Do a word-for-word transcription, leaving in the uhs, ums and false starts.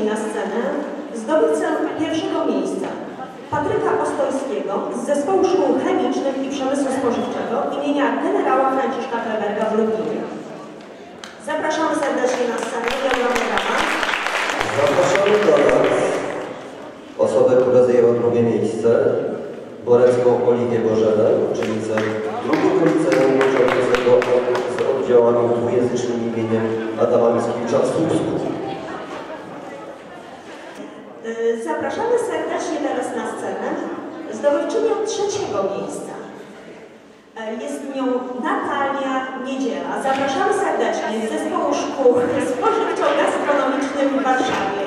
serdecznie na scenę zdobywcę pierwszego miejsca, Patryka Ostojskiego z Zespołu Szkół Chemicznych i Przemysłu Spożywczego imienia generała Franciszka Kleberga w Lublinie. Zapraszamy serdecznie na scenę. Zapraszamy do nas osobę, która zajęła drugie miejsce, Borecką Oliwię Bożenę, uczennicę drugiego liceum uczącego z oddziałami dwujęzycznym imieniem Adama Mickiewicza w Słupsku. Zapraszamy serdecznie teraz na scenę zdobywczynią trzeciego miejsca. Jest nią Natalia Niedziela. Zapraszamy serdecznie z Zespołu Szkół Spożywczo-Gastronomicznych w Warszawie.